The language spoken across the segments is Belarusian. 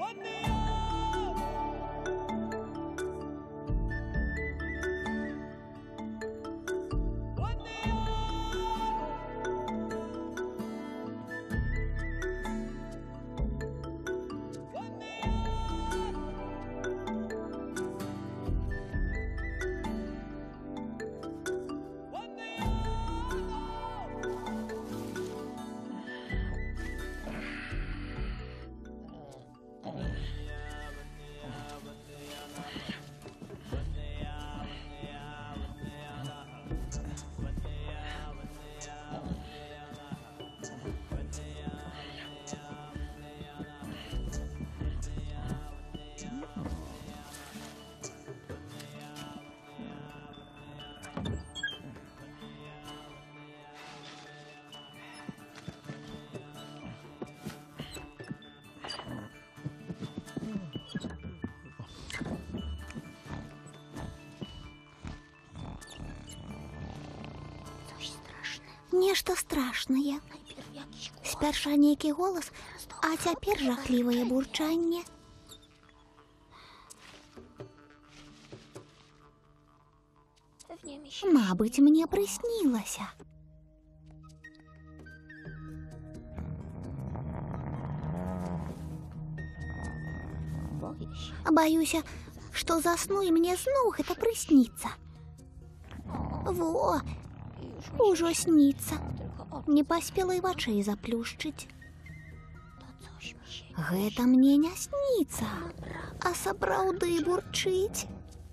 Нешта страшнае. Спярша нейкі голас, а цяпер жахлівае бурчанне. Мабыць, мне прыснілася. Баюся, што засну і мне зноў гэта прысніцца. Во, ужо сніцца. Не паспела і вачэй заплюшчыць. Гэта мне не сніцца, а сапраўды бурчыць.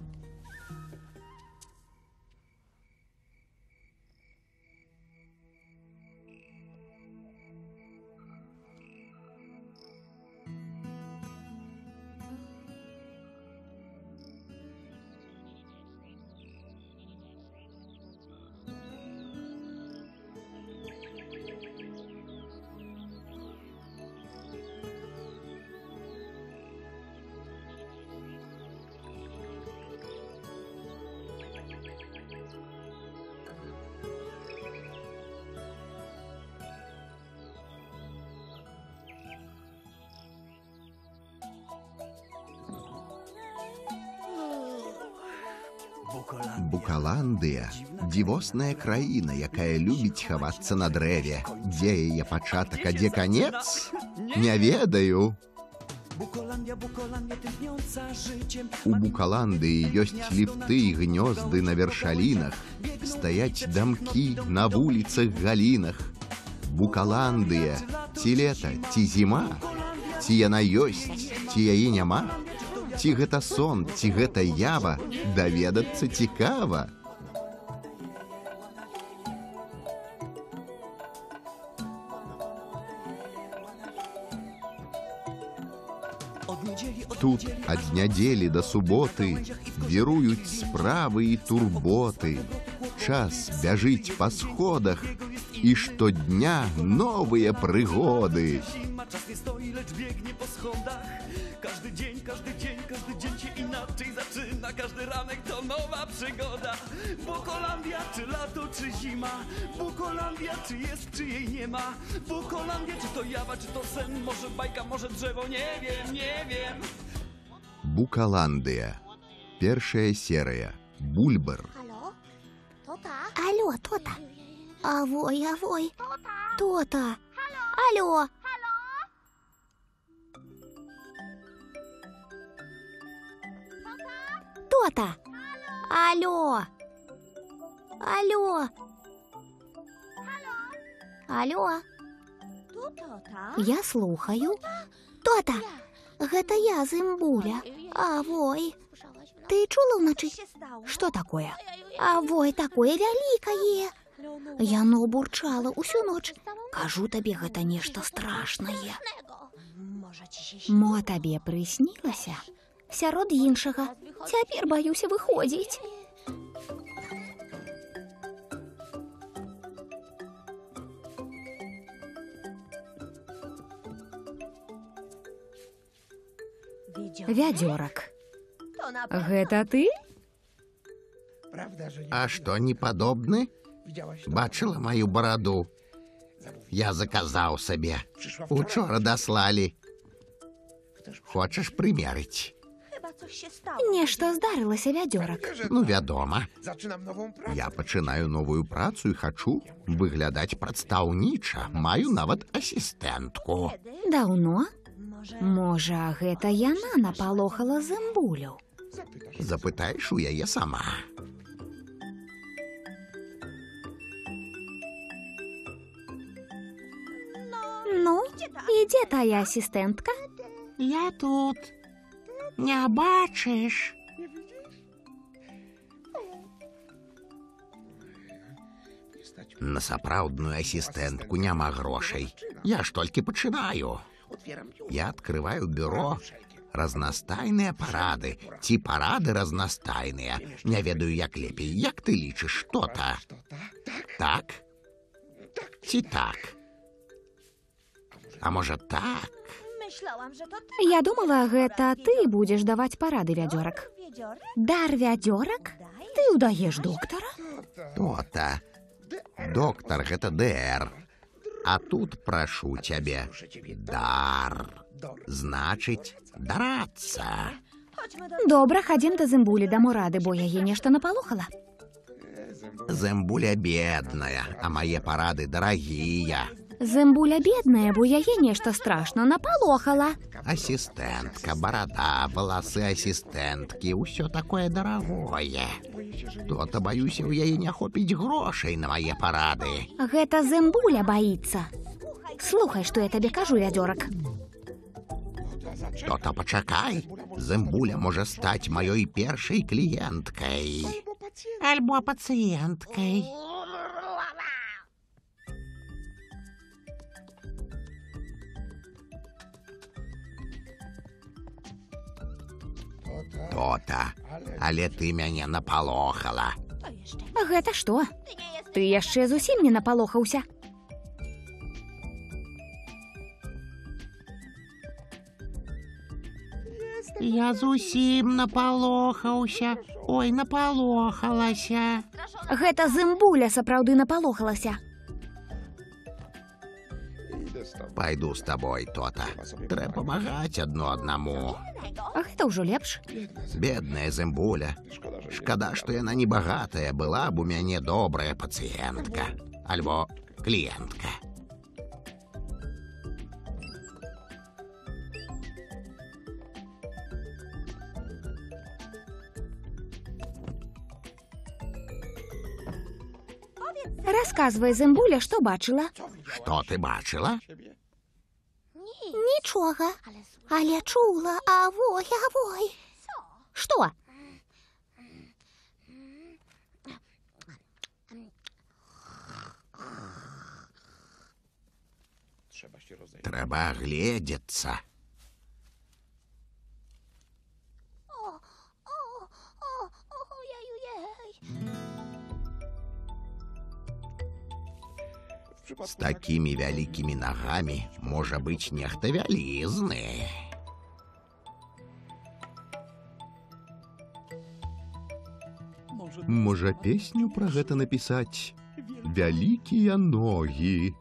Букаландыя – дзівосная краіна, якая любіць хавацца на дрэве. Дзе яе пачатак, а дзе канец? Не ведаю. У Букаландыі ёсць ліфты і гнёзды на вяршалінах, стаяць дамкі на вуліцах галінах. Букаландыя – ці лета, ці зіма? Ці яна ёсць, ці яе няма? Ці гэта сон, ці гэта ява, даведацца цікава. Тут ад нядзелі да суботы віруюць справы і турботы. Час бяжыць па сходах, і штодня новыя прыгоды. Każdy dzień się inaczej zaczyna. Każdy ranek to nowa przygoda. Bukolandia, czy lato, czy zima? Bukolandia, czy jest, czy jej nie ma? Bukolandia, czy to jawa, czy to sen? Może bajka, może drzewo? Nie wiem, nie wiem. Букаландыя. Першая серыя. Бульбар. Алло, то-то. Авой, авой. То-то. Алло. То-то. Алло. Алло. Алло. Я слухаю. То-то. Гэта я, Зымбуля. Авой. Ты чула ўначы? Што такое? Авой, такое вялікае. Яно бурчала ўсю ноч. Кажу табе, гэта нешта страшнае. Мо табе прыснілася? Сярод іншага. Цяпер баюся выходзіць. Вядзёрак. Гэта ты? А што, не падобны? Бачыла маю бараду? Я заказаў сабе. Учора даслалі. Хочаш прымерыць? Нешта здарылася, вядзёрак. Ну, вядома. Zaczynam nową pracę. Я пачынаю новую працу і хачу выглядаць прадстаўніча. Маю нават асістэнтку. Даўно? Можа, гэта яна напалохала зэмбулю. Запытаеш у яе сама. Ну, і дзе тая асістэнтка? Я тут. Не бачыш? На сапраўдную асістэнтку няма грошай. Я ж толькі пачынаю. Otwieram biuro. Я открываю бюро. Разнастайныя парады. Ці парады разнастайныя. Не ведаю, як лепей. Як ты лічыш, што-то? To tak? Так? Ці так? А можа так? Я думала, гэта ты будзеш даваць парады, вядзёрак. Дар вядзёрак? Ты ўдаеш доктара? То-то. Доктар, гэта ДР. А тут прашу цябе. Дар. Значыць, дарацца. Добра, хадзем да зэмбулі, дамо рады, бо яе нешта напалохала. Зэмбуля бедная, а мае парады дарагія. Зэмбуля бедная, бо яе нешта страшна напалохала. Асістэнтка, барада, валасы асістэнткі, ўсё такое дарагое. То-то, баюся, у яе не хопіць грошай на мае парады. Гэта зэмбуля баіцца. Слухай, што я табе кажу, вядзёрак. То-то пачакай. Зэмбуля можа стаць маёй першай кліенткай. Альбо пацыенткай. То-то. Але ты мяне напалохала. Гэта што? Ты яшчэ зусім не напалохаўся. Я зусім напалохаўся. Ой, напалохалася. Гэта зэмбуля сапраўды напалохалася. Пайду з табой, то-то. Трэба памагаць адно аднаму. Гэта ўжо лепш. Бедная зэмбуля. Шкада, што яна не багатая, была б у мяне добрая пацыентка. Альбо кліентка. Расказвай, зэмбуля, што бачыла? Што ты бачыла? Нічога. Але чула, авой, авой. Што? Трэба агледзецца. З такімі вялікімі нагамі можа быць нехта вялізны. Можа песню пра гэта напісаць? Вялікія ногі.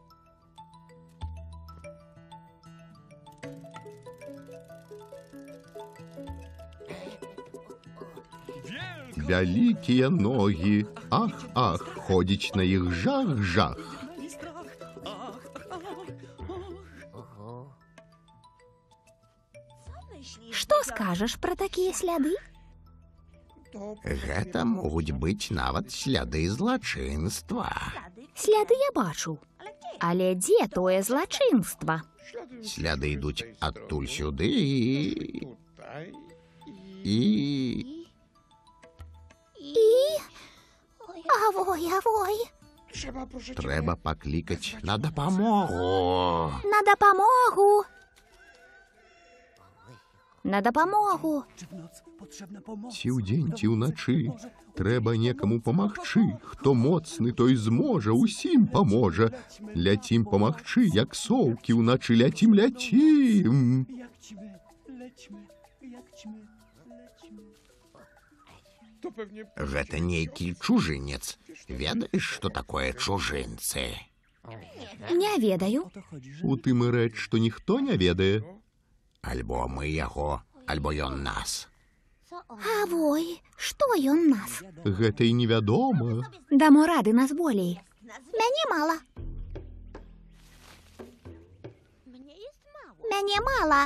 Вялікія ногі. Ах, ах, ходзіць на іх жах-жах. Што скажаш пра такія сляды? Гэта могуць быць нават сляды злачынства. Сляды я бачу. Але дзе тое злачынства? Сляды ідуць адтуль сюды і... Авой, авой. Трэба паклікаць на дапамогу. На дапамогу. На дапамогу. Ці ўдзень, ці ўначы. Трэба некаму памагчы. Хто моцны, той зможа, усім паможа. Ляцім памагчы, як соўкі ўначы. Ляцім, ляцім. Гэта нейкі чужынец. Ведаеш, што такое чужынцы? Не ведаю. У тым і рэч, што ніхто не ведае. Альбо мы яго, альбо ён нас. Авой, што ён нас? Гэта і невядома. Дамо рады нас болей. Мяне мала. Мяне мала.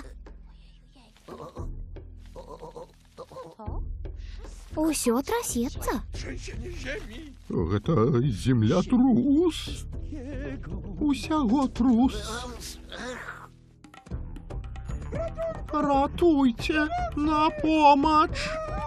Усё трасецца. Trzęsienie ziemi. Гэта землятрус. Усяго трус. Ратуйце, на помач.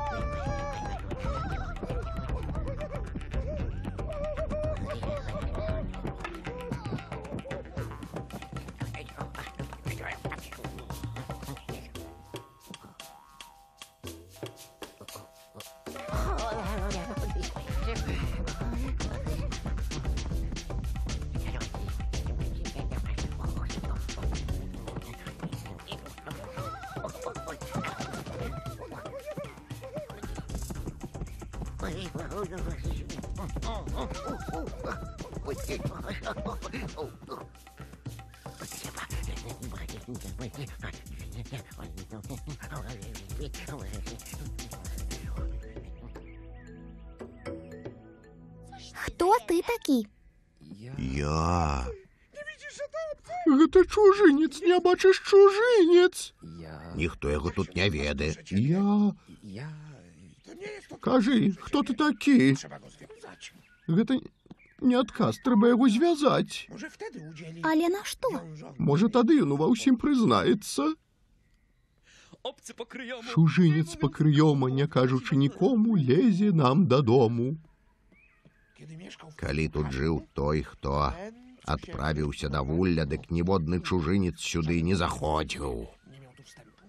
Хто ты такі? Я. Гэта чужынец, не бачыш, чужынец. Ніхто яго тут не ведае. Я. Кажы, хто ты такі? Trzeba go związać. Гэта не адказ, трэба яго звязаць. Może wtedy udzieli Але на што? wiążący. Можа, тады ён ува ўсім прызнаецца. Obcy pokryjomu. Чужынец пакрыёма, не кажучы нікому, лезе нам дадому. Kiedy mieszkał w Калі тут жыў той, хто адправіўся да вулля, дык ніводны чужынец сюды не заходзіў. nie miał tu wstępu.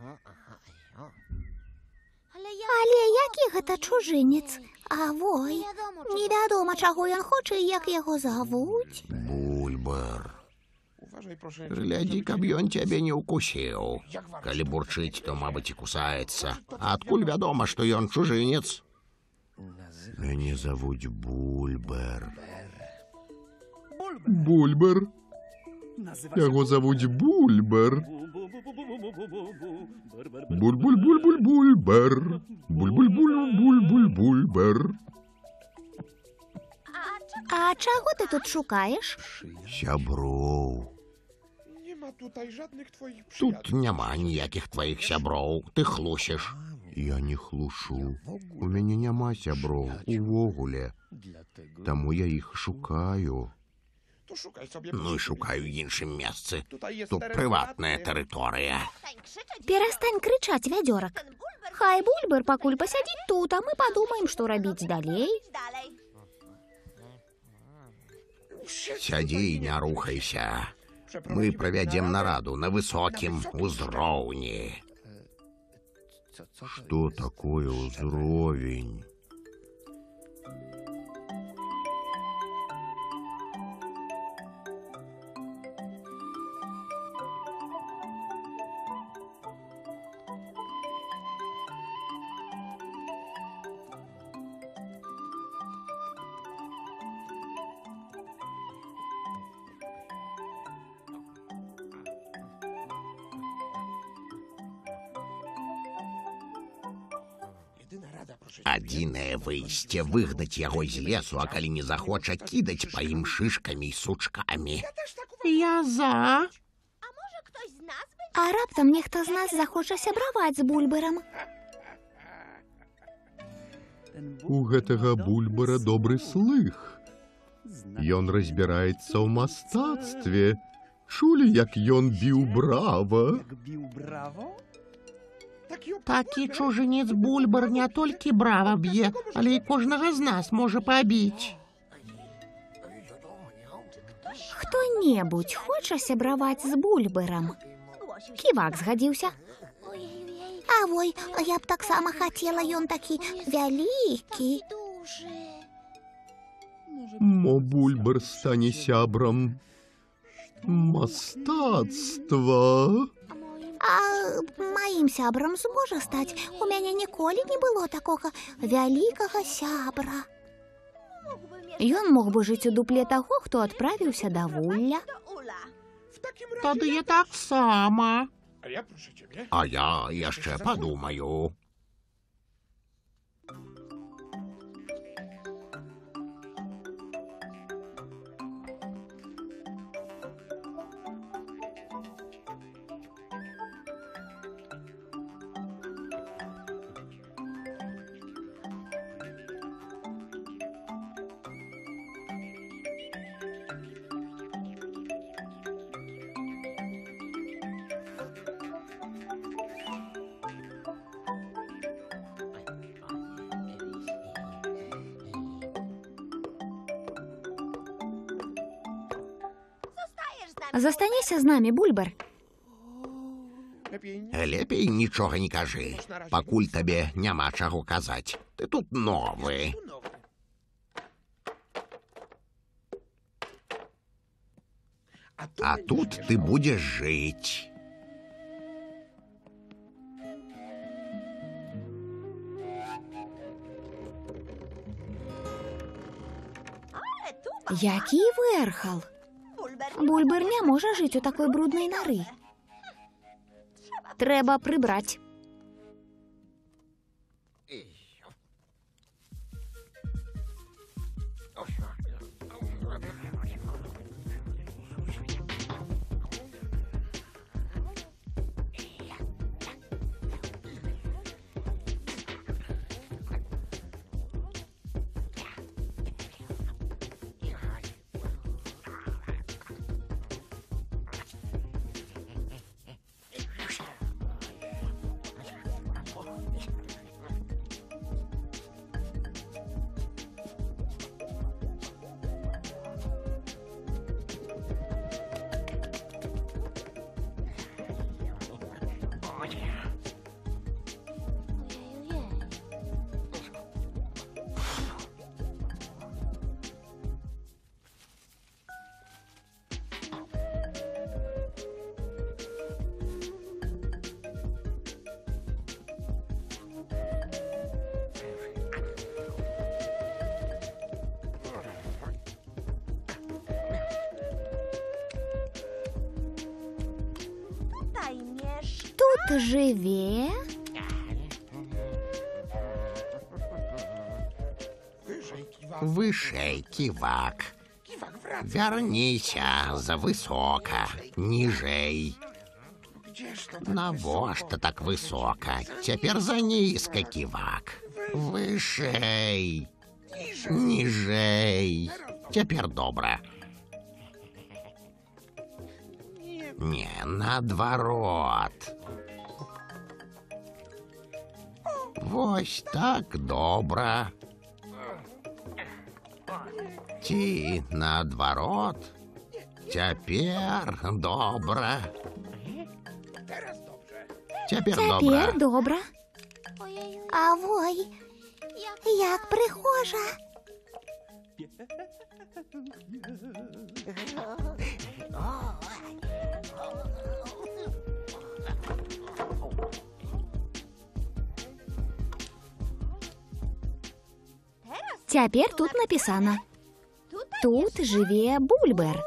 Але які гэта чужынец? Авой, невядома, чаго ён хоча і як яго завуць. Бульбар. Uważaj proszę. Глядзі, каб ён цябе не ўкусіў. Калі бурчыць, то, мабыць, і кусаецца. А адкуль вядома, што ён чужынец? Мяне завуць Бульбар. Бульбар. Яго завуць Бульбар. Буль-буль-буль-буль-бульбар. Буль-буль-буль-буль-буль-бульбар. А чаго ты тут шукаеш? Сяброў. Nie ma tutaj żadnych twoich Тут przyjaciół. няма ніякіх тваіх сяброў. Ты хлусіш. Я не хлушу. У мяне няма сяброў увогуле. Таму я іх шукаю. To szukaj sobie. Ну і шукаю ў іншым месцы. Tutaj jest Тут teren прыватная prywatny. тэрыторыя. Перастань крычаць, вядзёрак. Хай Бульбар пакуль пасядзіць тут, а мы падумаем, што рабіць далей. Сядзі і не рухайся. Мы правядзем нараду на высокім узроўні. Што такое ўзровень? Jedyna rada, proszę. Адзінае выйсце выгнаць яго з лесу, а калі не захоча, кідаць па ім шышкамі і сучкамі. Я за. А раптам нехта з нас захоча сябраваць з Бульбарам. У гэтага Бульбара добры слых. Ён разбіраецца ў мастацтве. Чулі, як ён біў брава? Bił brawo? Такі чужынец Бульбар не толькі брава б'е, але і кожнага з нас можа пабіць. Хто-небудзь хоча сябраваць з Бульбарам? Ківак згадзіўся. Авой, я б таксама хацела, ён такі вялікі. Мо Бульбар стане сябрам мастацтва. А маім сябрам зможа стаць? У мяне ніколі не было такога вялікага сябра. Ён мог бы жыць у дупле таго, хто адправіўся да вулля. Тады я таксама. A ja proszę ciebie. А я яшчэ падумаю. Застанешся з намі, Бульбар. Lepiej nie. Лепей нічога не кажы, пакуль табе няма чаго казаць. Ты тут новы. Tu nowy. А тут ты будзеш жыць. Які вэрхал. Бульбар не можа жыць у такой бруднай нары. Трэба прыбраць. Тут жыве? Wyżej, kiwak. Вышэй, ківак. Kiwak, wracaj. Вярніся за высока, ніжэй. Gdzież to tak Навошта так высока? Цяпер за нізка, ківак. Вышэй, ніжэй. Цяпер добра. Не, наадварот. Вось так добра. Ці наадварот. Цяпер добра. Teraz dobrze. Цяпер добра. Цяпер добра. А вой, як прихожа. Цяпер тут напісана. Тут жыве Бульбар.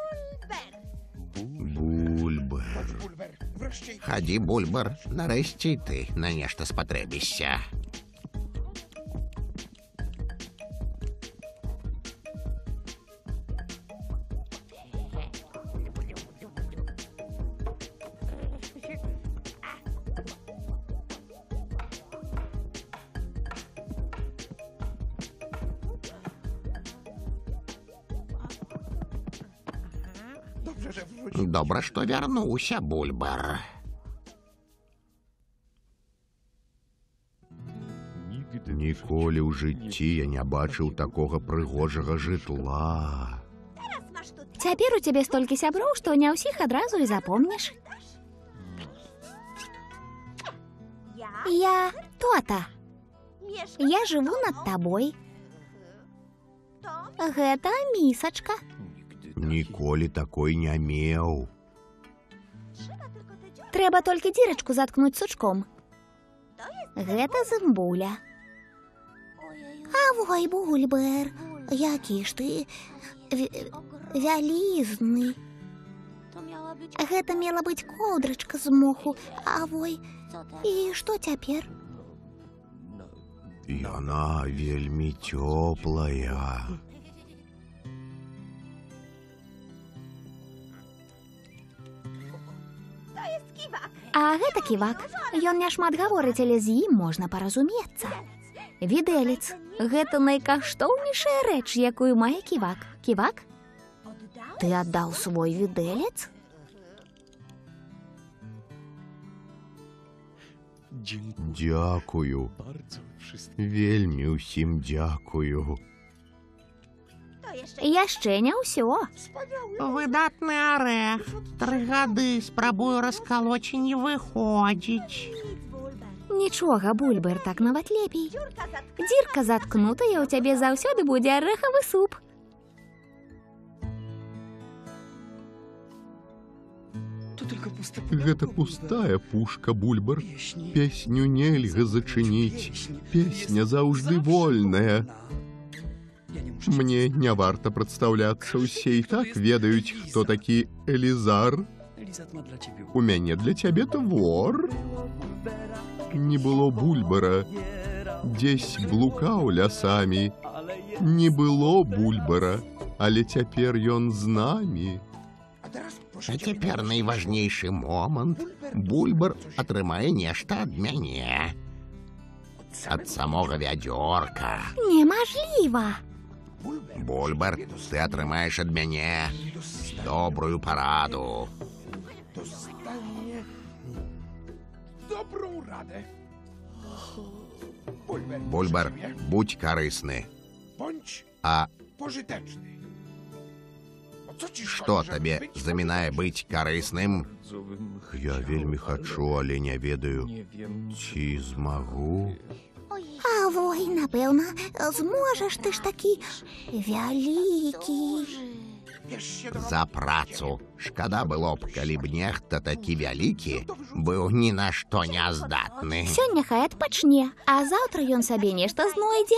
Бульбар. Bulwer, wreszcie Хадзі, Бульбар, нарэшце і ты на нешта спатрэбішся. dobrze, że wrócił. Добра, што вярнуўся, Бульбар. Ніколі ў жыцці я не бачыў такога прыгожага жытла. Цяпер у цябе столькі сяброў, што не ўсіх адразу і запомніш. Я Тота. Я жыву над табой. Гэта місачка. Ніколі такой не меў. Трэба толькі дзірачку заткнуць сучком. Гэта зымбуля. А вой, Бульбар, які ж ты вялізны. Гэта мела быць коўдрачка з моху. А вой, і што цяпер? Яна вельмі цёплая. А гэта ківак. Ён няшмат гаворыць, але з ім можна паразумецца. Відэлец. Гэта найкаштоўнейшая рэч, якую мае ківак. Ківак? Ты аддаў свой відэлец? Дзякую. Вельмі ўсім дзякую. Яшчэ не ўсё. Выдатны арэх. 3 гады спрабую раскалоць і не выходзіць. Нічога, Бульбер, так нават лепей. Дзірка заткнутая, у цябе заўсёды будзе арэхавы суп. Гэта пустая пушка, Бульбер. Песню нельга зачыніць. Песня заўжды вольная. Мне не варта прадстаўляцца, усе і так ведаюць, хто такі Элізар. У мяне для цябе твор. Не было Бульбера, дзесь блукаў лясамі. Не было Бульбера, але цяпер ён з намі. А цяпер найважнейшы момант. Бульбер атрымае нешта ад мяне. Ад самога вядзёрка. Немажліва. Бульбер, ты атрымаеш ад мяне добрую параду. Dostanie dobrą radę. Бульбер, życzymy, будь карысны. bądź А pożyteczny. Bo co ci што szkodzi, żeby табе być замінае быць карысным? Я вельмі хачу, але не ведаю, ці змагу. А вой, напэўна, зможаш, ты ж такі вялікі. Bierz się do За працу. Шкада было б, калі б нехта такі вялікі быў ні на што не здатны. Сёння хай адпачне, а заўтра ён сабе нешта знойдзе.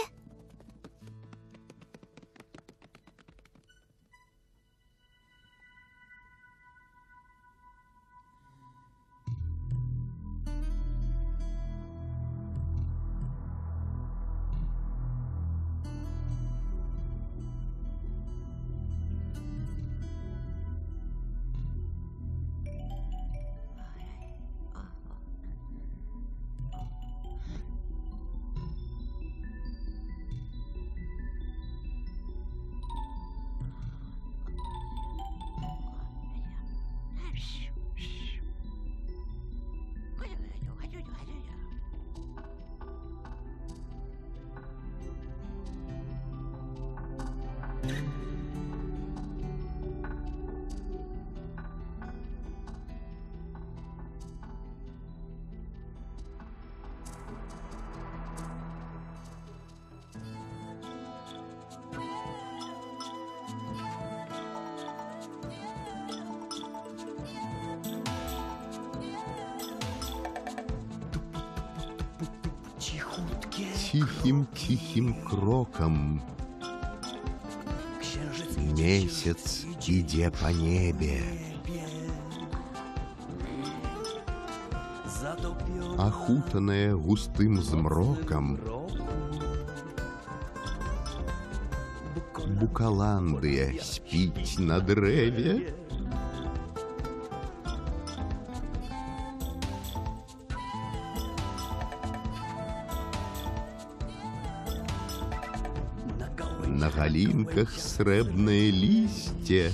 Тихим кроком месяц ідзе по небе. Ахутанная густым змроком, Букаландыя спіць на дрэве. На галінках срэбнае лісце.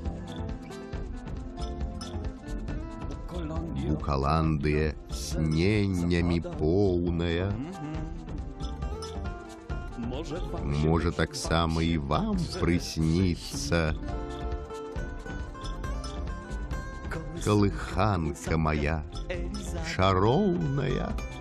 Букаландыя сненнямі поўная. Можа, таксама і вам прысніцца. Калыханка моя чароўная.